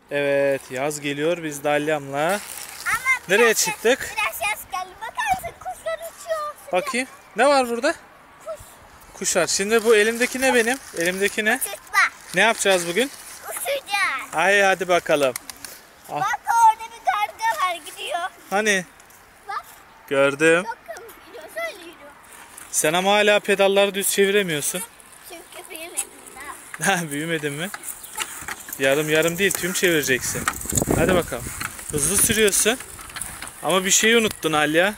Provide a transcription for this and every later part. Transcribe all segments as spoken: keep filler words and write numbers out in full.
Evet, yaz geliyor. Biz de Alyam'la Ama nereye biraz, çıktık? Biraz yaz geldi. Bakar mısın? Kuşlar uçuyor. Bakayım. Ne var burada? Kuş. Kuşlar. Şimdi bu elimdeki ne benim? Elimdeki ne? Uçurtma. Ne yapacağız bugün? Uçacağız. Ay hadi bakalım. Al. Bak orada bir karga var gidiyor. Hani? Bak Gördüm. çok kımız gidiyor. Şöyle yürüyor. Sen ama hala pedalları düz çeviremiyorsun. Çünkü büyümedim daha. Ha, büyümedin mi? Yarım yarım değil, tüm çevireceksin. Hadi bakalım. Hızlı sürüyorsun. Ama bir şeyi unuttun Alya.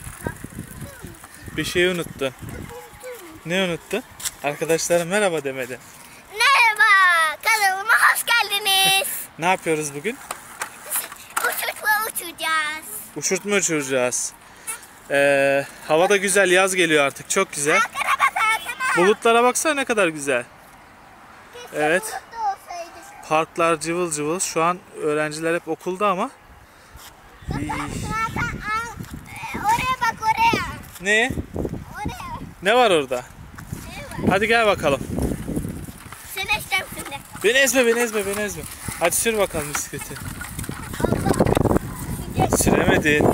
Bir şeyi unuttun. Ne unuttun? Arkadaşlara merhaba demedin. Merhaba. Kanalıma hoş geldiniz. Ne yapıyoruz bugün? Uçurtma uçacağız. Uçurtma uçuracağız. Ee, hava da güzel, yaz geliyor artık. Çok güzel. Arkana bak arkana. Bulutlara baksana ne kadar güzel. Evet. Bulutlu olsaydı. Parklar cıvıl cıvıl. Şu an öğrenciler hep okulda ama. İyi. Zaten al. Ee, Oraya bak oraya. Ne? Oraya. Ne var orada? Ne var? Hadi gel bakalım. Sen eşlem şimdi. Beni ezme, beni ezme, beni ezme. Hadi sür bakalım bisikleti. Allah. Süremedin.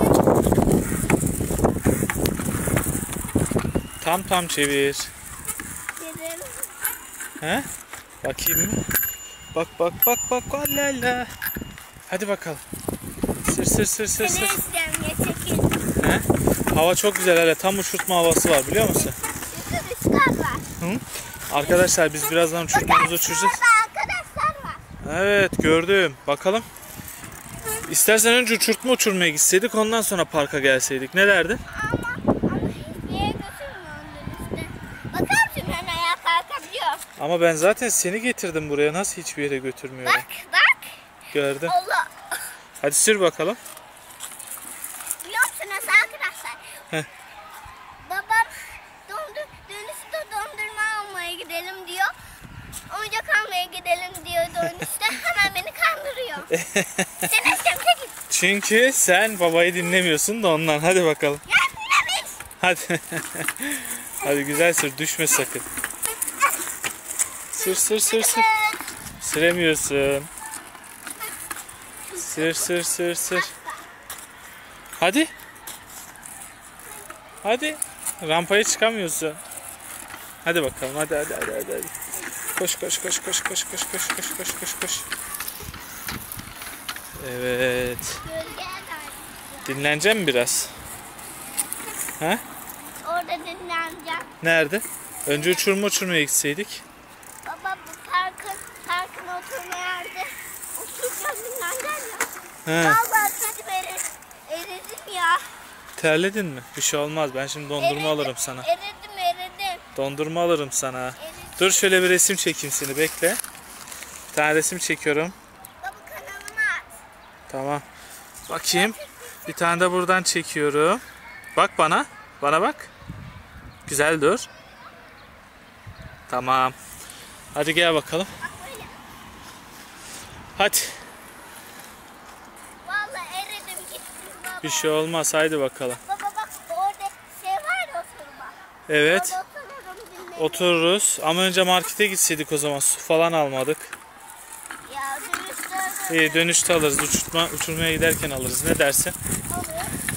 Tam tam çevir. Dedim. He? Bakayım mı? Bak bak bak bak. Allala. Hadi bakalım. Sür sür sür sür Seni sür. eşlem ya çekil. He? Hava çok güzel, hele tam uçurtma havası var, biliyor musun? Çünkü rüzgar var. Hı? Arkadaşlar biz birazdan uçurtmamızı uçuracağız. Orada arkadaşlar var. Evet, gördüm. Bakalım. İstersen önce uçurtma uçurmaya gitseydik, ondan sonra parka gelseydik. Ne derdin? Ama, ama hiçbir yere götürmüyor onun üstüne. Bakar mısın ben ayağa kalkabiliyorum. Ama ben zaten seni getirdim buraya. Nasıl hiçbir yere götürmüyorum? Bak bak. Gördüm. Allah. Hadi sür bakalım. Biliyor musunuz arkadaşlar? Heh. Babam dondur, dönüşte dondurma almaya gidelim diyor. Oyuncak almaya gidelim diyor dönüşte. Hemen beni kandırıyor. Sen eşlemse git. Çünkü sen babayı dinlemiyorsun da ondan. Hadi bakalım. Ya dinlemiş. Hadi. Hadi güzel sür. Düşme sakın. Sür sür sür sür. Süremiyorsun. Sür sür sür sür. Hadi. Hadi. Rampaya çıkamıyorsun. Hadi bakalım. Hadi hadi hadi hadi. hadi. Koş koş koş koş koş koş koş koş koş koş koş. Evet. Gölgeye dair. Dinleneceğim mi biraz? Ha? Orada dinleneceğim. Nerede? Önce uçurma uçurmaya gitseydik. Baba bu parkın, parkın oturma yerde oturacağım dinleneceğim ya. He. Vallahi dedim erir, eridim ya. Terledin mi? Bir şey olmaz. Ben şimdi dondurma Eridim, alırım sana. Eridim eridim. Dondurma alırım sana. eridim. Dur şöyle bir resim çekeyim seni. Bekle. Bir tane resim çekiyorum. Baba kanalıma at. Tamam. Bakayım. Bir tane de buradan çekiyorum. Bak bana. Bana bak. Güzel dur. Tamam. Hadi gel bakalım. Bak böyle. Hadi. Vallahi eridim gittim baba. Bir şey olmaz. Haydi bakalım. Baba bak orada şey var ya oturma. Evet. Orada otururum dinlenirim. Otururuz. Ama önce markete gitseydik o zaman. Su falan almadık. Ya dönüşte İyi, dönüşte alırız. Uçurtma, uçurmaya giderken alırız. Ne dersin? olur.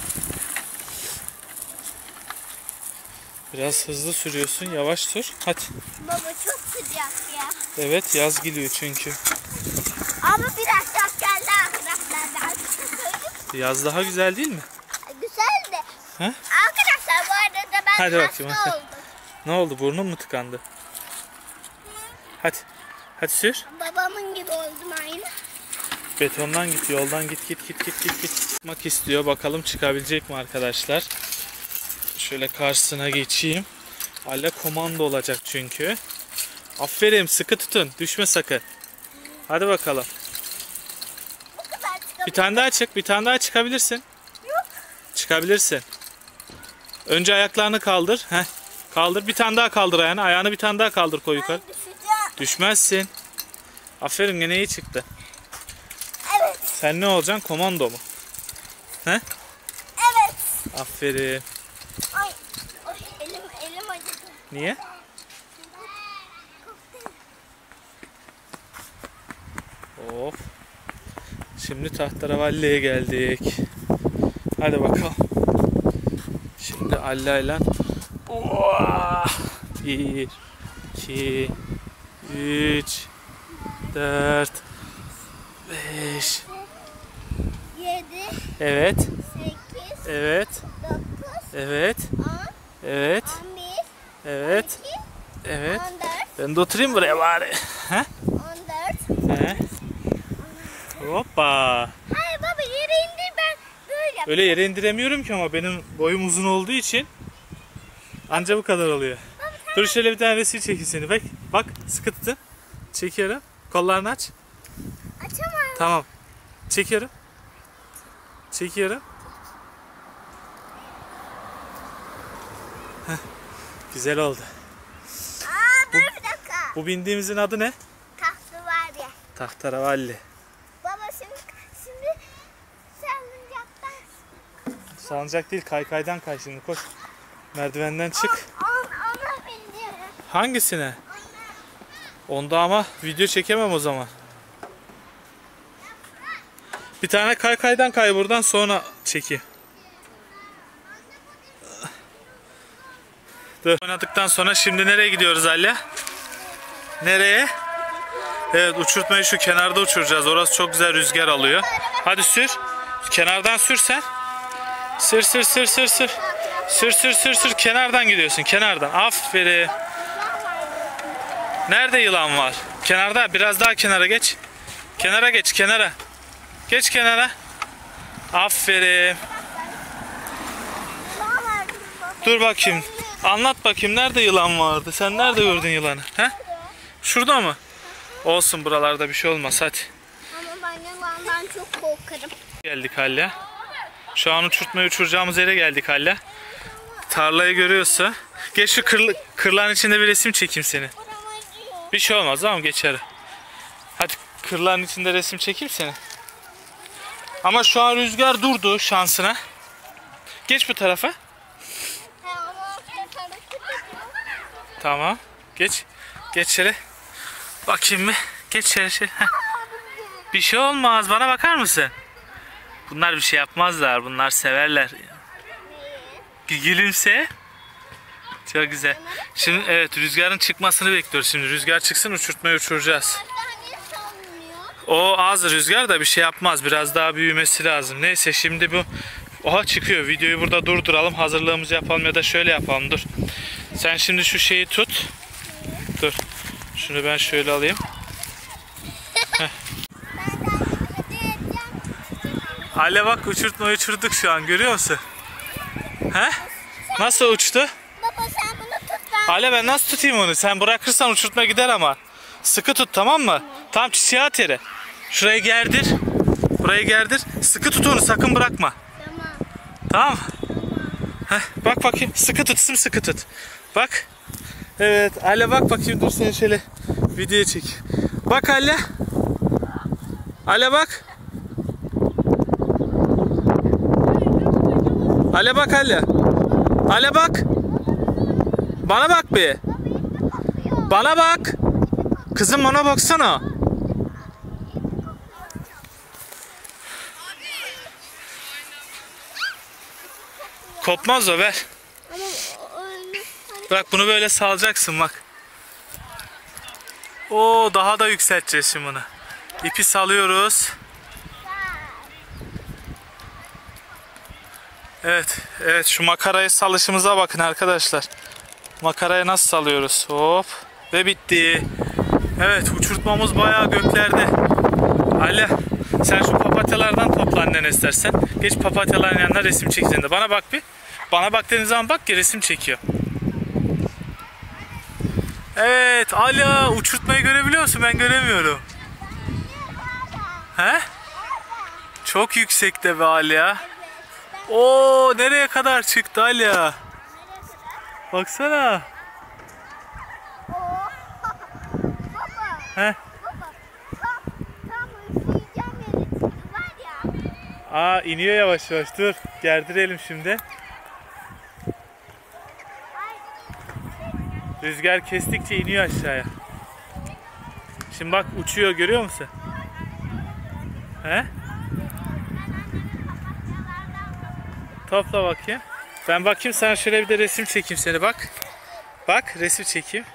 Biraz hızlı sürüyorsun. Yavaş sür. Hadi. Baba çok sıcak ya. Evet, yaz geliyor çünkü. Ama biraz sıcak geldi arkadaşlar. Daha bir şey söyleyeyim. Yaz daha güzel değil mi? Güzel de. Ha? Arkadaşlar bu arada ben Hadi hasta bakayım, hadi. oldum. Ne oldu? Burnun mu tıkandı? Hadi. Hadi sür. Babamın gibi oldum aynı. Betondan git, yoldan git, git, git, git, git, git. Çıkmak istiyor. Bakalım çıkabilecek mi arkadaşlar? Şöyle karşısına geçeyim. Hala komando olacak çünkü. Aferin, sıkı tutun. Düşme sakın. Hadi bakalım. Bu kadar çıkabilir. Bir tane daha çık, bir tane daha çıkabilirsin. Yok. Çıkabilirsin. Önce ayaklarını kaldır. Heh. Kaldır. Bir tane daha kaldır ayağını. Ayağını bir tane daha kaldır, koy yukarı. Ben düşeceğim. Düşmezsin. Aferin, gene iyi çıktı. Evet. Sen ne olacaksın? Komando mu? He? Evet. Aferin. Ay. Ay elim elim acıdı. Niye? Of. Şimdi Tahterevalli'ye geldik. Hadi bakalım. Şimdi Alla'yla bir, iki, üç, dört, beş. yedi, Evet. sekiz, Evet. dokuz, Evet. on, Evet. on bir, Evet. on iki, Evet. on dört, Ben de oturayım buraya bari. He? on dört. He? Hoppa. Hayır baba yere indir ben böyle yap. Öyle yere indiremiyorum ki ama benim boyum uzun olduğu için anca bu kadar oluyor. Dur şöyle bir tane resim çekeyim seni. Bak, bak sıkı tutun. Çekiyorum. Kollarını aç. Açamam. Tamam. Çekiyorum. Çekiyorum. Heh, güzel oldu. Aa dur bir dakika. Bu bindiğimizin adı ne? Tahtı var ya. Tahterevalli. Baba şimdi şimdi salıncaktan. Salıncak değil, kaykaydan kay şimdi, koş. Merdivenden çık. On, ona bindiyorum. Hangisine? Onda ama video çekemem o zaman. Bir tane kaykaydan kay buradan, sonra çekeyim. Dur. Oynadıktan sonra şimdi nereye gidiyoruz Alya? Nereye? Evet, uçurtmayı şu kenarda uçuracağız. Orası çok güzel rüzgar alıyor. Hadi sür. Kenardan sür sen. Sür sür sür sür sür. Sür sür sür sür. Kenardan gidiyorsun. Kenardan. Aferin. Nerede yılan var? Kenarda. Biraz daha kenara geç. Kenara geç. Kenara. Geç kenara. Aferin. Dur bakayım. Anlat bakayım. Nerede yılan vardı? Sen nerede gördün yılanı? He? Şurada mı? Olsun, buralarda bir şey olmaz. Hadi. Ama ben yılandan çok korkarım. Geldik Halla. Şu an uçurtmayı uçuracağımız yere geldik Halla. Tarlayı görüyorsun. Geç şu kır, kırların içinde bir resim çekeyim seni. Bir şey olmaz, tamam, geçer. Hadi kırların içinde resim çekeyim seni. Ama şu an rüzgar durdu şansına. Geç bu tarafa. Tamam. Geç. Geç şöyle. Bakayım mı? Geç şöyle şey. Heh. Bir şey olmaz. Bana bakar mısın? Bunlar bir şey yapmazlar. Bunlar severler. Gülümse. Çok güzel. Şimdi evet, rüzgarın çıkmasını bekliyoruz. Şimdi rüzgar çıksın, uçurtmayı uçuracağız. O az rüzgar da bir şey yapmaz. Biraz daha büyümesi lazım. Neyse şimdi bu... Oha, çıkıyor. Videoyu burada durduralım. Hazırlığımızı yapalım ya da şöyle yapalım. Dur. Sen şimdi şu şeyi tut. Dur. Şunu ben şöyle alayım. Heh. Hale bak, uçurtma uçurduk şu an, görüyor musun? He? Nasıl uçtu? Baba sen bunu tut ben. Hale, ben nasıl tutayım onu? Sen bırakırsan uçurtma gider ama. Sıkı tut, tamam mı? Tam çiçeğe at yere. Şurayı gerdir. Burayı gerdir. Sıkı tut onu, sakın bırakma. Tamam. Tamam. Heh, bak bakayım. Sıkı tut, sıkı tut. Bak. Evet. Hale bak bakayım. Dur seni şöyle videoya çek. Bak Hale. Hale bak. Hale bak Hale. Hale bak. Bana bak bir. Bana bak. Kızım bana baksana. Kopmaz o, ver. Ama öyle. Bırak, bunu böyle salacaksın bak. Oo, daha da yükselteceğiz şimdi bunu. İpi salıyoruz. Evet, evet, şu makarayı salışımıza bakın arkadaşlar. Makarayı nasıl salıyoruz? Hop, ve bitti. Evet, uçurtmamız bayağı göklerde. Hala, sen şu papatyalardan topla annen istersen. Geç papatyaların yanına, resim çekeceğin de. Bana bak bir. Bana bak dediğin zaman bak ki resim çekiyor. Evet, Ala, uçurtmayı görebiliyor musun? Ben göremiyorum. He? Çok yüksekte be Ala. Oo, nereye kadar çıktı Ala? Baksana. Baba. He? Baba. Tam, tam üfleyeceğim yeri çıktı var ya. Aa, iniyor yavaş yavaş, dur. Gerdirelim şimdi. Rüzgar kestikçe iniyor aşağıya. Şimdi bak, uçuyor, görüyor musun? He? Topla bakayım. Ben bakayım sana, şöyle bir de resim çekeyim seni, bak. Bak resim çekeyim.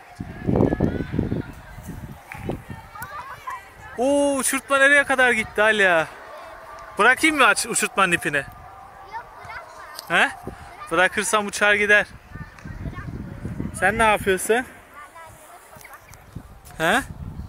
Oo, uçurtma nereye kadar gitti Alya? Bırakayım mı aç uçurtmanın ipini? Yok, bırakma. He? Bırakırsam uçar gider. Sen ne yapıyorsun? He?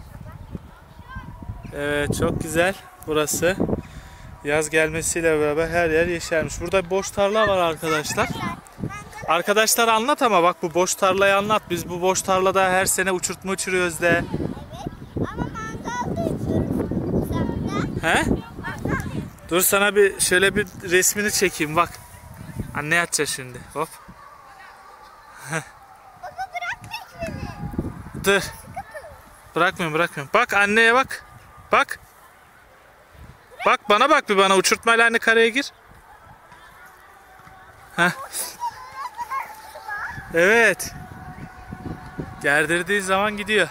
Evet, çok güzel burası. Yaz gelmesiyle beraber her yer yeşermiş. Burada bir boş tarla var arkadaşlar. Arkadaşlar anlat ama bak, bu boş tarlayı anlat. Biz bu boş tarlada her sene uçurtma uçuruyoruz de. Evet. Ama mangalda uçuyoruz. Sen He? mangal. Dur sana bir şöyle bir resmini çekeyim bak. Anne yatacak şimdi. Hop. Baba bırak beni. Dur. Bırakmıyorum bırakmıyorum. Bak anneye bak. Bak. Bak bana bak bir, bana uçurtmayla anne kareye gir. Heh. Evet. Gerdirdiği zaman gidiyor.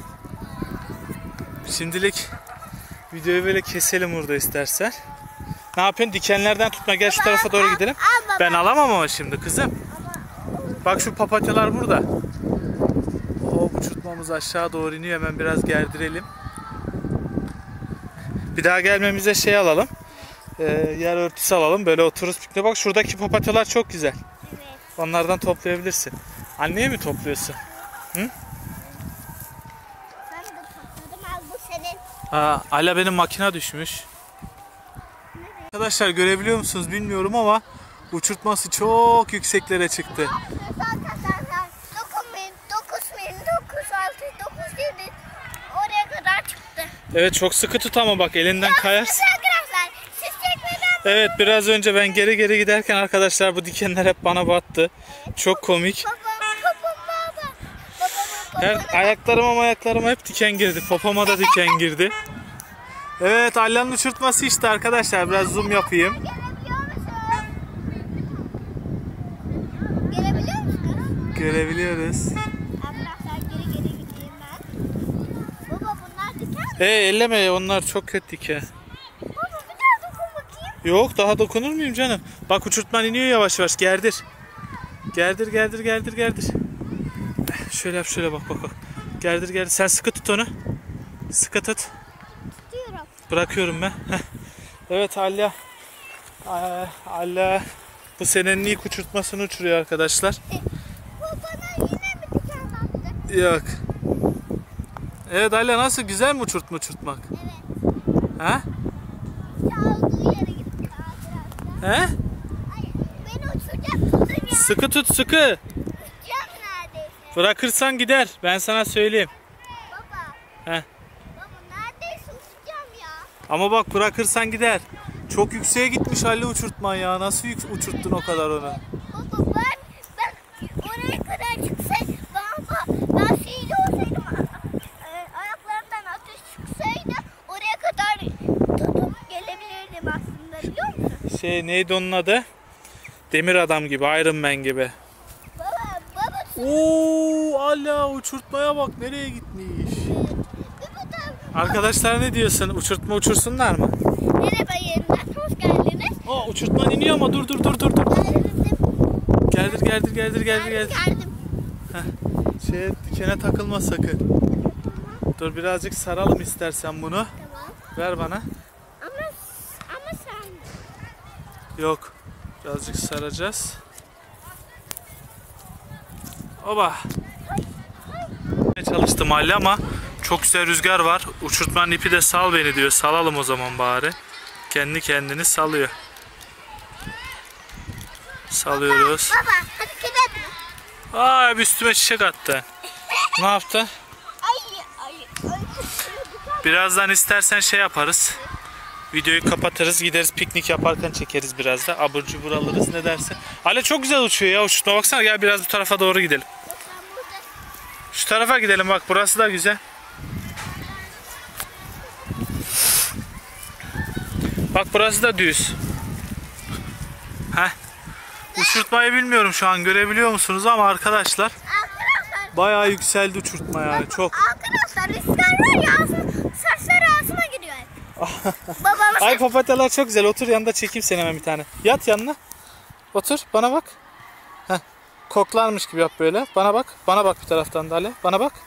Şimdilik videoyu böyle keselim burada istersen. Ne yapıyorsun? Dikenlerden tutma. Gel şu tarafa doğru gidelim. Al baba. Ben alamam ama şimdi kızım. Bak şu papatyalar burada. O uçurtmamız aşağı doğru iniyor. Hemen biraz gerdirelim. Bir daha gelmemize şey alalım. Ee, yer örtüsü alalım. Böyle otururuz pikniğe. Bak şuradaki papatyalar çok güzel. Evet. Onlardan toplayabilirsin. Anneye mi topluyorsun? Ben de topladım, al bu senin. Aa, Ala benim makine düşmüş. Arkadaşlar görebiliyor musunuz bilmiyorum ama uçurtması çok yükseklere çıktı. Arkadaşlar dokuz bin, dokuz bin, dokuz altı, dokuz yedi oraya kadar çıktı. Evet, çok sıkı tut ama bak elinden kayarsın. Arkadaşlar siz çekmeden Evet, biraz önce ben geri geri giderken arkadaşlar bu dikenler hep bana battı. Çok komik. babam, babam, baba. Babamın Her babana ayaklarıma ayaklarıma hep diken girdi. Popoma da diken girdi. Evet, Alya'nın uçurtması işte arkadaşlar. Biraz zoom yapayım. gelebiliyor musun? Gelebiliyor musunuz? Görebiliyoruz. Arkadaşlar geri geri gideyim ben. Baba bunlar diken mi? Hey, elleme, onlar çok kötü diken. Baba bir daha dokun bakayım. Yok, daha dokunur muyum canım? Bak uçurtman iniyor yavaş yavaş. Gerdir. Gerdir gerdir gerdir gerdir. Şöyle yap, şöyle bak bak bak. Gerdir gerdir. Sen sıkı tut onu. Sıkı tut. Tutuyorum. Bırakıyorum ben. Heh. Evet Alya. Aa, Alya bu senenin ilk uçurtmasını uçuruyor arkadaşlar. Bu bana yine mi diken battı? Yok. Evet Alya, nasıl, güzel mi uçurtma uçurtmak? Evet. Ha? Çaldığı yere gitti arkadaşlar. He? Ay, beni uçuracak tutun ya. Sıkı tut, sıkı. Uçacağım neredeyse. Bırakırsan gider. Ben sana söyleyeyim. Baba. He. Baba neredeyse uçacağım ya. Ama bak bırakırsan gider. Çok yükseğe gitmiş Halil uçurtman ya. Nasıl yük- uçurttun o kadar onu? Baba ben, ben oraya kadar çıksaydım, baba ben şeyli olsaydım, e, ayaklarımdan ateş çıksaydı oraya kadar tutup gelebilirdim aslında, biliyor musun? Şey, neydi onun adı? Demir adam gibi, Iron Man gibi. Baba, baba Oo, Ala uçurtmaya bak nereye gitmiş. baba da Arkadaşlar ne diyorsun? Uçurtma uçursunlar mı? merhaba, yeniden hoş geldiniz. Aa, uçurtman iniyor ama dur dur dur dur dur. Geldim, Gerdir gerdir gerdir gerdir geldim, gerdir. geldim. Şey, dikene takılma sakın. Dur birazcık saralım istersen bunu. Tamam. Ver bana. Ama, ama sen Yok. Birazcık saracağız. Oba. Çalıştım Halil ama çok güzel rüzgar var. Uçurtmanın ipi de sal beni diyor. Salalım o zaman bari. Kendi kendini salıyor. Salıyoruz. baba hareket etme. Aa, üstüme çiçek attı. Ne yaptı? Ay, ay, ay. Birazdan istersen şey yaparız. Videoyu kapatırız, gideriz piknik yaparken çekeriz biraz da. Abur cubur alırız, ne dersin? Ale çok güzel uçuyor ya uçurtma, baksana, gel biraz bu tarafa doğru gidelim. Şu tarafa gidelim, bak burası da güzel. Bak burası da düz. Heh. Uçurtmayı bilmiyorum şu an, görebiliyor musunuz ama arkadaşlar Arkadaşlar, bayağı yükseldi uçurtma yani, çok. arkadaşlar rüzgar var ya, ağzım, saçları ağzıma giriyor hep. Babam Ay papatyalar çok güzel, otur yanında çekeyim seni hemen bir tane. Yat yanına. Otur bana bak. Heh. Koklarmış gibi yap böyle. Bana bak. Bana bak bir taraftan da Ali. Bana bak.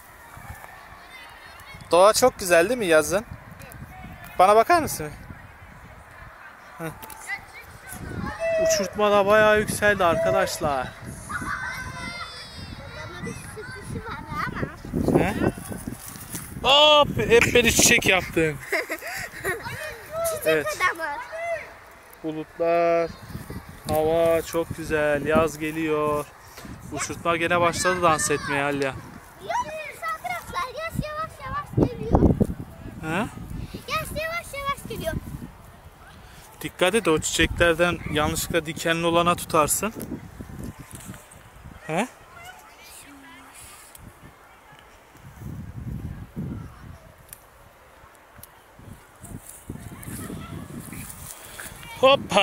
Doğa çok güzel değil mi yazın? Bana bakar mısın? Heh. Uçurtma da bayağı yükseldi arkadaşlar. Bana bir sürprizi var ama. He? Hop, hep beni çiçek yaptın. Çiçek Evet. adamı. Bulutlar, hava çok güzel, yaz geliyor. Uçurtma gene başladı dans etmeye Alya. Yalnız arkadaşlar yaz yavaş yavaş geliyor. He? Yaz yavaş yavaş geliyor. Dikkat et o çiçeklerden yanlışlıkla dikenli olana tutarsın. He? Hoppa!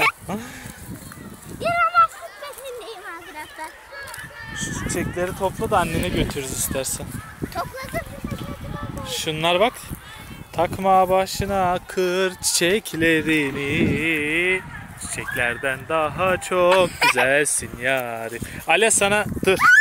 Yaramazlık peşindeyim arkadaşlar. Şu çiçekleri topla da annene götürürüz istersen. Topladım. Şunlar bak. Takma başına kır çiçeklerini. Çiçeklerden daha çok güzelsin yarim. Ale sana dur.